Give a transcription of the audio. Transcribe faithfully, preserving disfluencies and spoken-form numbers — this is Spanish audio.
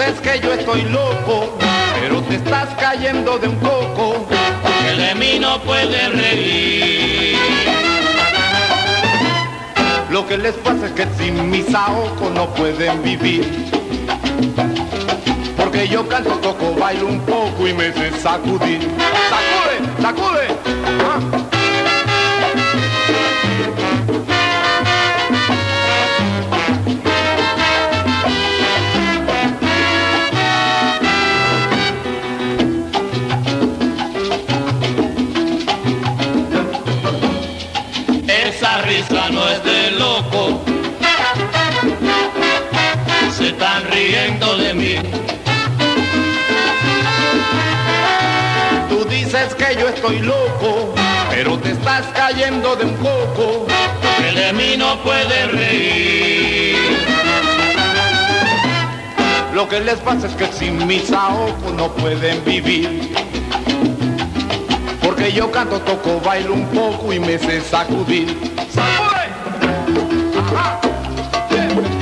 dices que yo estoy loco, pero te estás cayendo de un coco, que de mí no puedes reír. Lo que les pasa es que sin mi saoco no pueden vivir, porque yo canto, toco, bailo un poco y me sé sacudir. ¡Sacude, sacude! ¿Ah? Esa risa no es de loco, se están riendo de mí. Tú dices que yo estoy loco, pero te estás cayendo de un coco, que de mí no puedes reír. Lo que les pasa es que sin mi saoco no pueden vivir, porque yo canto, toco, bailo un poco y me sé sacudir. ¡Sacude! ¡Ajá! ¡Bien!